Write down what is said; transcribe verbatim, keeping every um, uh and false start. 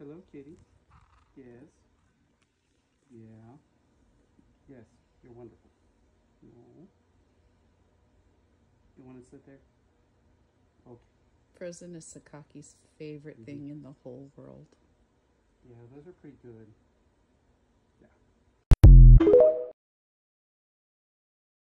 Hello, kitty. Yes. Yeah. Yes, you're wonderful. No. You want to sit there? Okay. Frozen is Sakaki's favorite Mhm. thing in the whole world. Yeah, those are pretty good.